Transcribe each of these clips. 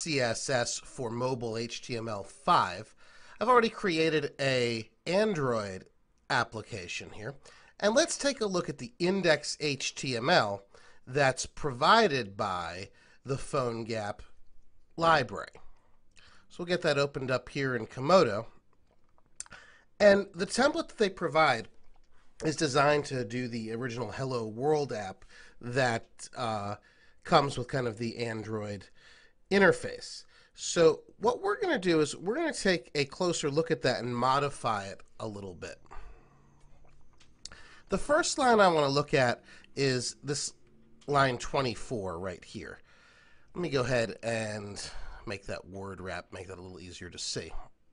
CSS for mobile HTML5, I've already created a Android application here. And let's take a look at the index HTML that's provided by the PhoneGap library. So we'll get that opened up here in Komodo. And the template that they provide is designed to do the original Hello World app that comes with kind of the Android interface. So what we're going to do is we're going to take a closer look at that and modify it a little bit. The first line I want to look at is this line 24 right here. Let me go ahead and make that word wrap, make that a little easier to see.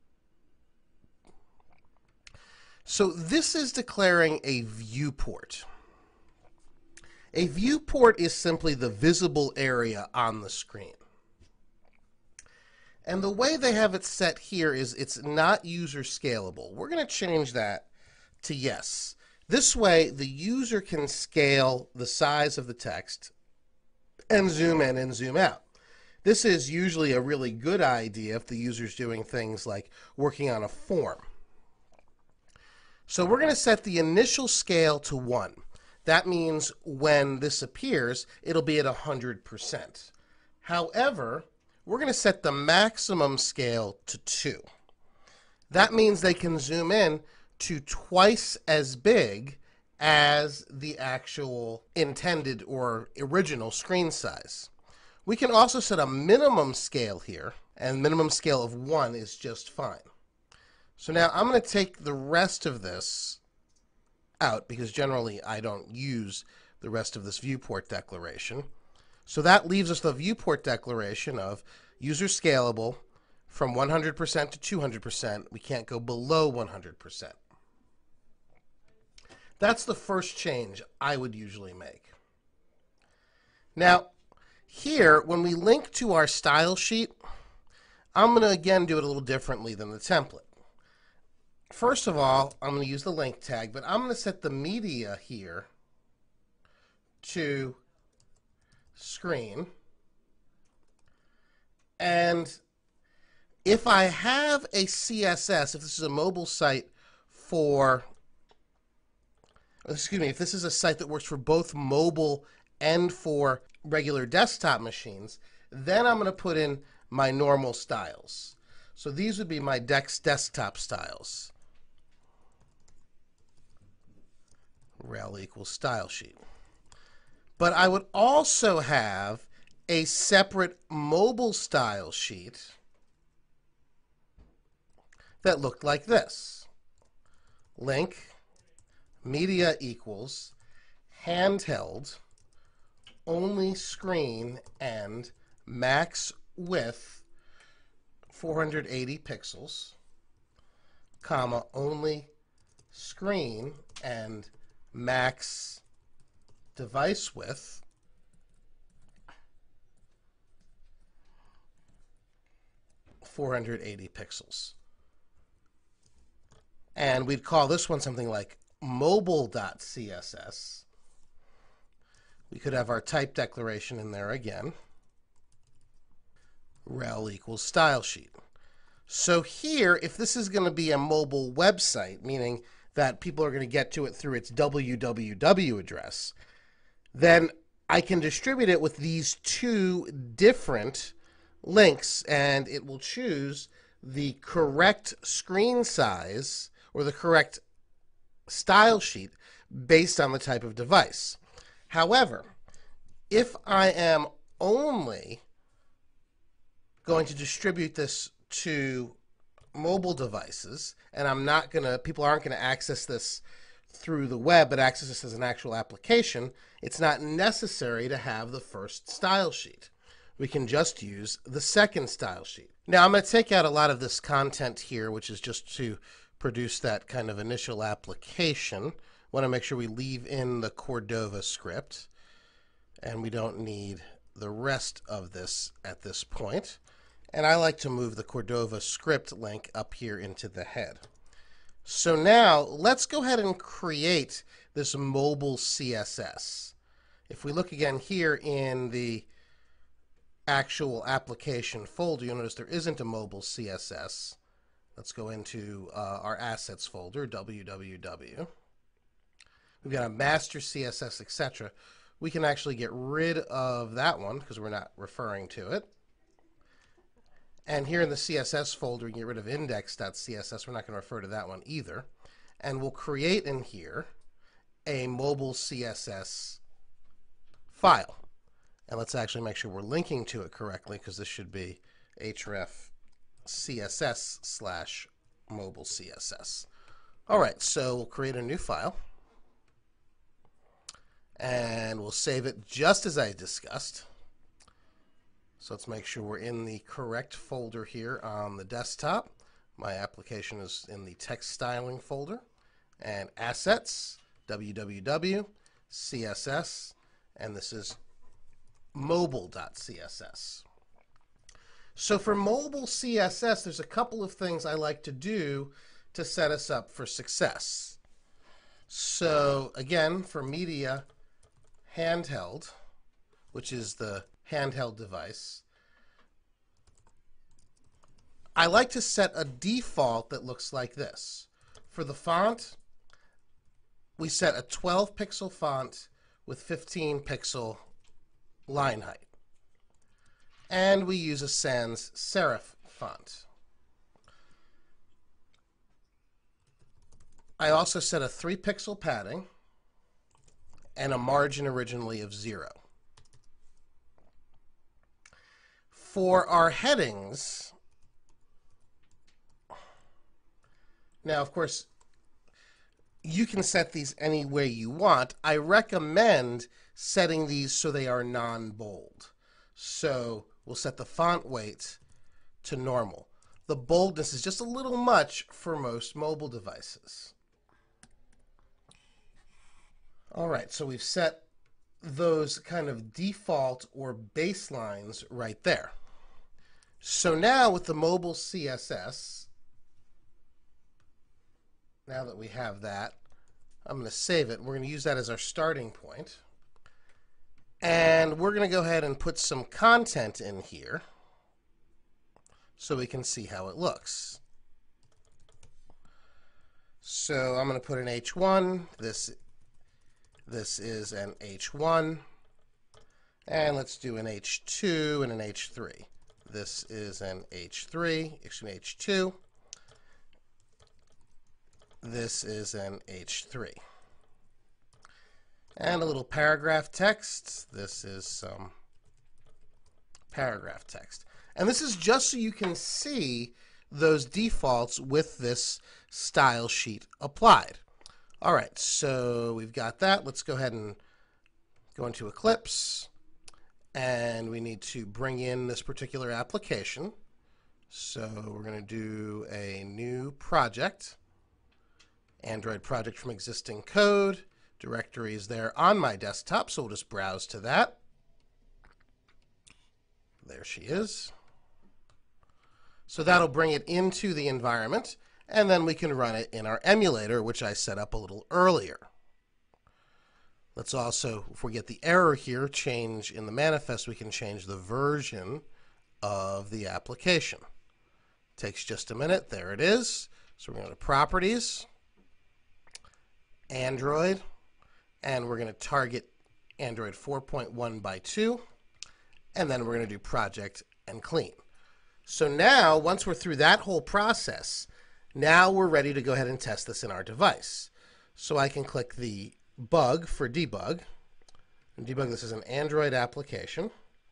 So this is declaring a viewport. A viewport is simply the visible area on the screen. And the way they have it set here is it's not user scalable. We're going to change that to yes. This way, the user can scale the size of the text and zoom in and zoom out. This is usually a really good idea if the user's doing things like working on a form. So we're going to set the initial scale to 1. That means when this appears, it'll be at 100%. However, we're going to set the maximum scale to 2. That means they can zoom in to twice as big as the actual intended or original screen size. We can also set a minimum scale here, and minimum scale of 1 is just fine. So now I'm going to take the rest of this out because generally I don't use the rest of this viewport declaration. So that leaves us the viewport declaration of user scalable from 100% to 200%. We can't go below 100%. That's the first change I would usually make. Now, here, when we link to our style sheet, I'm going to again do it a little differently than the template. First of all, I'm going to use the link tag, but I'm going to set the media here to screen. And if I have a CSS, if this is a mobile site for, if this is a site that works for both mobile and for regular desktop machines, then I'm going to put in my normal styles. So these would be my desktop styles. Rel equals style sheet. But I would also have a separate mobile style sheet that looked like this. Link media equals handheld only screen and max width 480 pixels, comma, only screen and max device width 480 pixels. And we'd call this one something like mobile.css. We could have our type declaration in there again. Rel equals style sheet. So here, if this is going to be a mobile website, meaning that people are going to get to it through its www address, then I can distribute it with these two different links, and it will choose the correct screen size or the correct style sheet based on the type of device. However, if I am only going to distribute this to mobile devices, and I'm not going to, people aren't going to access this through the web, but access this as an actual application, it's not necessary to have the first style sheet. We can just use the second style sheet. Now, I'm going to take out a lot of this content here, which is just to produce that kind of initial application. Want to make sure we leave in the Cordova script, and we don't need the rest of this at this point. And I like to move the Cordova script link up here into the head. So now let's go ahead and create this mobile CSS. If we look again here in the actual application folder, you'll notice there isn't a mobile CSS. Let's go into our assets folder, www. We've got a master CSS, etc. We can actually get rid of that one because we're not referring to it. And here in the CSS folder, we can get rid of index.css. We're not going to refer to that one either. And we'll create in here a mobile CSS file. And let's actually make sure we're linking to it correctly, because this should be href css/mobile CSS. All right, so we'll create a new file. And we'll save it just as I discussed. So let's make sure we're in the correct folder here on the desktop. My application is in the text styling folder. And assets, www, CSS, and this is mobile.css. So for mobile CSS, there's a couple of things I like to do to set us up for success. So again, for media handheld, which is the handheld device, I like to set a default that looks like this. For the font, we set a 12 pixel font with 15 pixel line height. And we use a sans serif font. I also set a 3 pixel padding and a margin originally of 0. For our headings, now of course you can set these any way you want. I recommend setting these so they are non-bold. So we'll set the font weight to normal. The boldness is just a little much for most mobile devices. All right, so we've set those kind of default or baselines right there. So now with the mobile CSS, now that we have that, I'm going to save it. We're going to use that as our starting point. And we're going to go ahead and put some content in here so we can see how it looks. So I'm going to put an H1. This is an H1. And let's do an H2 and an H3. This is an H3, excuse me, H2. This is an H3. And a little paragraph text. This is some paragraph text. And this is just so you can see those defaults with this style sheet applied. All right, so we've got that. Let's go ahead and go into Eclipse. And we need to bring in this particular application. So we're going to do a new project. Android project from existing code. Directory is there on my desktop, so we'll just browse to that. There she is. So that'll bring it into the environment, and then we can run it in our emulator, which I set up a little earlier. Let's also, if we get the error here, change in the manifest, we can change the version of the application. Takes just a minute. There it is. So we're going to Properties, Android, and we're going to target Android 4.1 by 2, and then we're going to do Project and Clean. So now, once we're through that whole process, now we're ready to go ahead and test this in our device. So I can click the bug for debug. And debug, this is an Android application.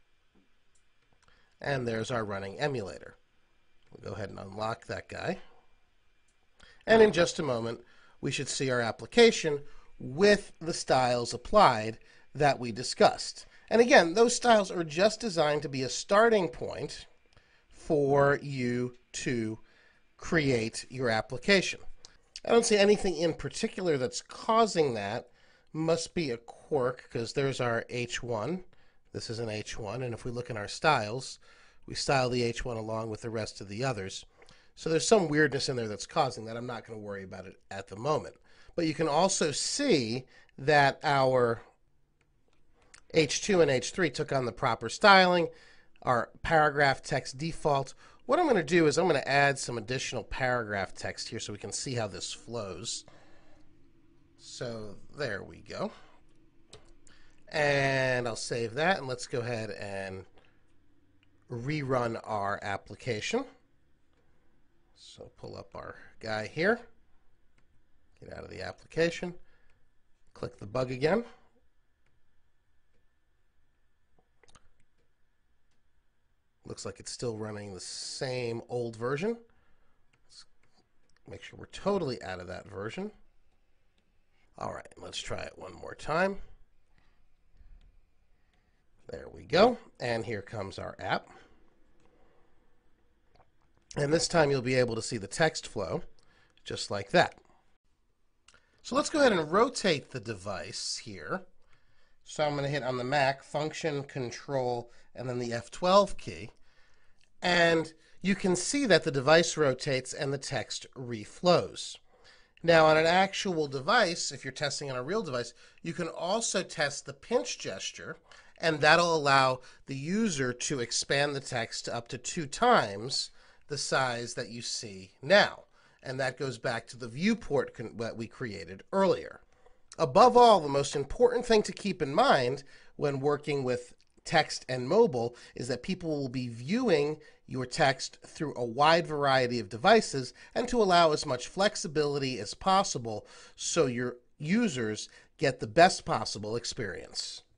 And there's our running emulator. We'll go ahead and unlock that guy. And in just a moment, we should see our application with the styles applied that we discussed. And again, those styles are just designed to be a starting point for you to create your application. I don't see anything in particular that's causing that. Must be a quirk, because there's our H1. This is an H1, and if we look in our styles, we style the H1 along with the rest of the others. So there's some weirdness in there that's causing that. I'm not going to worry about it at the moment. But you can also see that our H2 and H3 took on the proper styling. our paragraph text default. What I'm going to do is I'm going to add some additional paragraph text here so we can see how this flows. So there we go. And I'll save that, and let's go ahead and rerun our application. So pull up our guy here, get out of the application, click the bug again. Looks like it's still running the same old version. Let's make sure we're totally out of that version. All right, let's try it one more time. There we go. And here comes our app. And this time you'll be able to see the text flow just like that. So let's go ahead and rotate the device here. So I'm going to hit on the Mac Function, Control, and then the F12 key. And you can see that the device rotates and the text reflows. Now on an actual device, if you're testing on a real device, you can also test the pinch gesture, and that'll allow the user to expand the text up to 2 times the size that you see now. And that goes back to the viewport that we created earlier. Above all, the most important thing to keep in mind when working with text and mobile is that people will be viewing your text through a wide variety of devices, and to allow as much flexibility as possible so your users get the best possible experience.